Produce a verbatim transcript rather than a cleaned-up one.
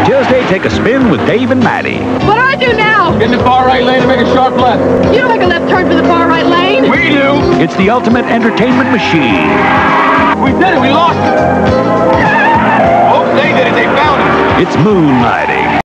Tuesday, take a spin with Dave and Maddie. What do I do now? Get in the far right lane and make a sharp left. You don't make a left turn for the far right lane. We do. It's the ultimate entertainment machine. We did it. We lost it. Oh, they did it. They found it. It's Moonlight.